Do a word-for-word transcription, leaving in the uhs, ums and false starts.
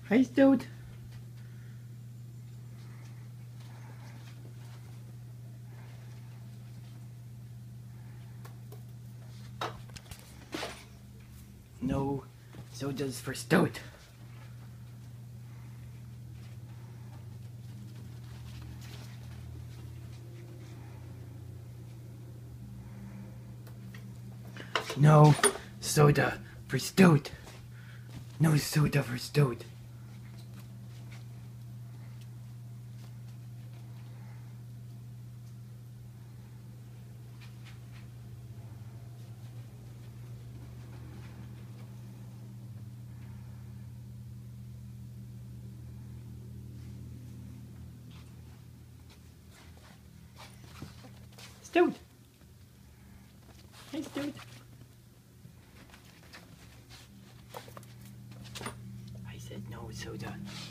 Hi, Stoat. No sodas for Stoat. No soda for Stoat. No soda for Stoat. Stoat. Hi, Stoat. I said no soda.